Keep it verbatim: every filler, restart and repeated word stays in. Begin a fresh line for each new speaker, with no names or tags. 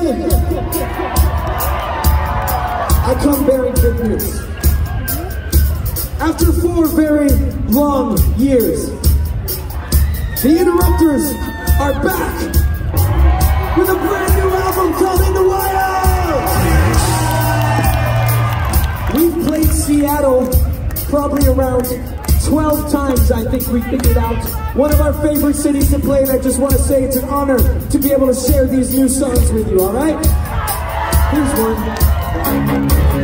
building. I come bearing good news. After four very long years, the Interrupters are back with a brand new album called In the Wild. We've played Seattle probably around twelve times, I think we figured out. One of our favorite cities to play, and I just want to say it's an honor to be able to share these new songs with you, all right? Here's one.